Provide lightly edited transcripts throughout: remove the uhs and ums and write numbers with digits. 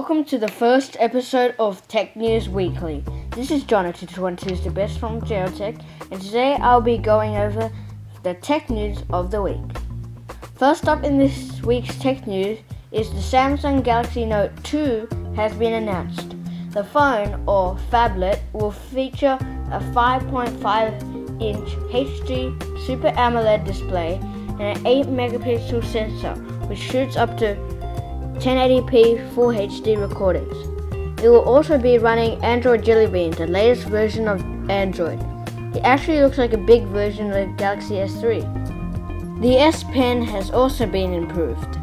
Welcome to the first episode of Tech News Weekly. This is Jonathan Tutu's the best from Geotech, and today I'll be going over the tech news of the week. First up in this week's tech news is the Samsung Galaxy Note 2 has been announced. The phone, or phablet, will feature a 5.5-inch HD Super AMOLED display and an 8-megapixel sensor, which shoots up to 1080p Full HD recordings. It will also be running Android Jelly Bean, the latest version of Android. It actually looks like a big version of the Galaxy S3. The S Pen has also been improved.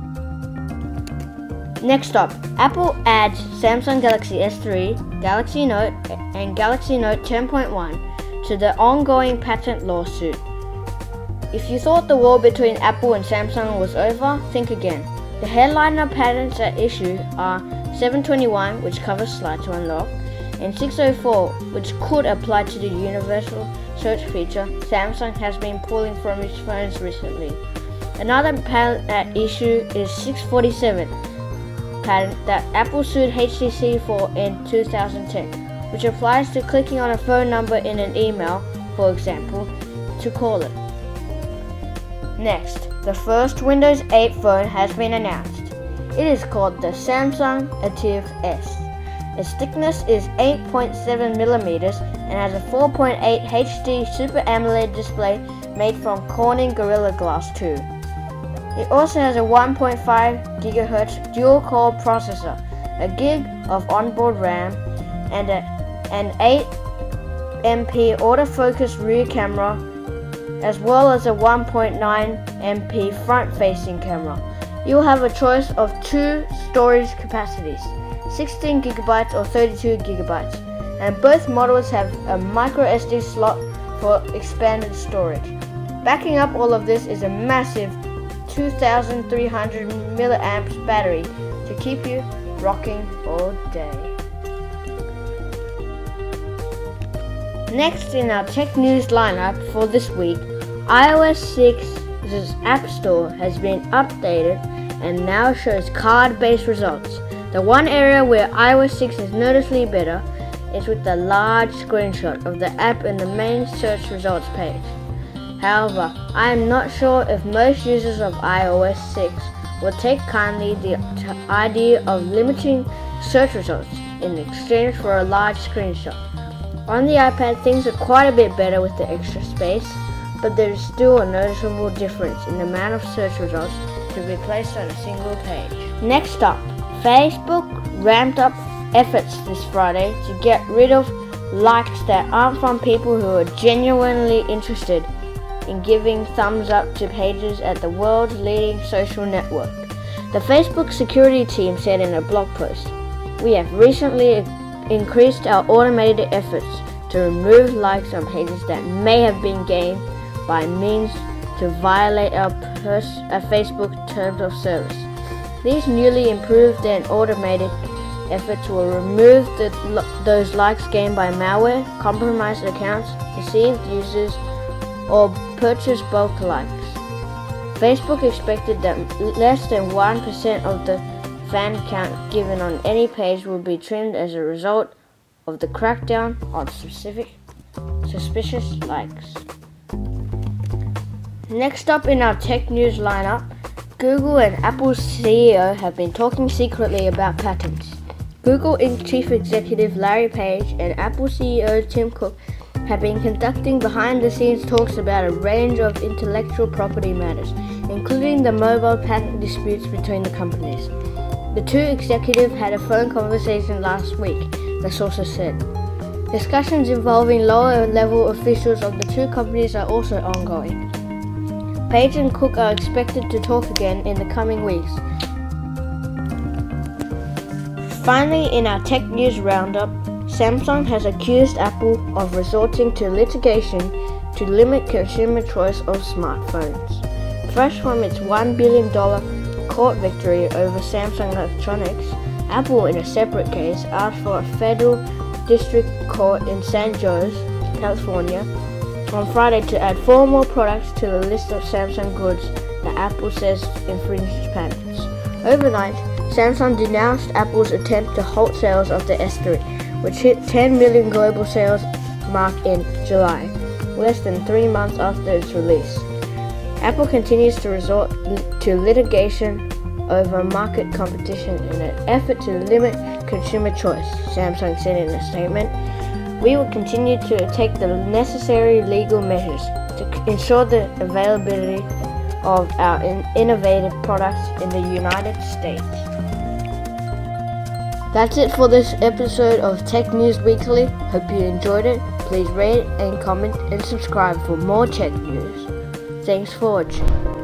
Next up, Apple adds Samsung Galaxy S3, Galaxy Note, and Galaxy Note 10.1 to the ongoing patent lawsuit. If you thought the war between Apple and Samsung was over, think again. The headliner patents at issue are 721, which covers slide to unlock, and 604, which could apply to the universal search feature Samsung has been pulling from its phones recently. Another patent at issue is 647, patent that Apple sued HTC for in 2010, which applies to clicking on a phone number in an email, for example, to call it. Next, the first Windows 8 phone has been announced. It is called the Samsung Ativ S. Its thickness is 8.7mm and has a 4.8 HD Super AMOLED display made from Corning Gorilla Glass 2. It also has a 1.5 GHz dual-core processor, a gig of onboard RAM, and an 8MP autofocus rear camera, as well as a 1.9MP front-facing camera. You'll have a choice of two storage capacities, 16GB or 32GB, and both models have a microSD slot for expanded storage. Backing up all of this is a massive 2300 mAh battery to keep you rocking all day. Next in our tech news lineup for this week, iOS 6's App Store has been updated and now shows card-based results. The one area where iOS 6 is noticeably better is with the large screenshot of the app in the main search results page. However, I am not sure if most users of iOS 6 will take kindly the idea of limiting search results in exchange for a large screenshot. On the iPad, things are quite a bit better with the extra space, but there is still a noticeable difference in the amount of search results to be placed on a single page. Next up, Facebook ramped up efforts this Friday to get rid of likes that aren't from people who are genuinely interested in giving thumbs up to pages at the world's leading social network. The Facebook security team said in a blog post, "We have recently increased our automated efforts to remove likes on pages that may have been gained by means to violate our Facebook terms of service. These newly improved and automated efforts will remove those likes gained by malware, compromised accounts, deceived users, or purchase bulk likes." Facebook expected that less than 1% of the fan count given on any page will be trimmed as a result of the crackdown on suspicious likes. Next up in our tech news lineup, Google and Apple's CEO have been talking secretly about patents. Google Inc. Chief Executive Larry Page and Apple CEO Tim Cook have been conducting behind-the-scenes talks about a range of intellectual property matters, including the mobile patent disputes between the companies. The two executives had a phone conversation last week, the sources said. Discussions involving lower-level officials of the two companies are also ongoing. Page and Cook are expected to talk again in the coming weeks. Finally, in our tech news roundup, Samsung has accused Apple of resorting to litigation to limit consumer choice of smartphones. Fresh from its $1 billion court victory over Samsung Electronics, Apple, in a separate case, asked for a federal district court in San Jose, California, on Friday to add 4 more products to the list of Samsung goods that Apple says infringes patents. Overnight, Samsung denounced Apple's attempt to halt sales of the S3, which hit 10 million global sales mark in July, less than 3 months after its release. Apple continues to resort to litigation over market competition in an effort to limit consumer choice, Samsung said in a statement. We will continue to take the necessary legal measures to ensure the availability of our innovative products in the United States. That's it for this episode of Tech News Weekly. Hope you enjoyed it. Please rate and comment and subscribe for more tech news. Thanks for watching.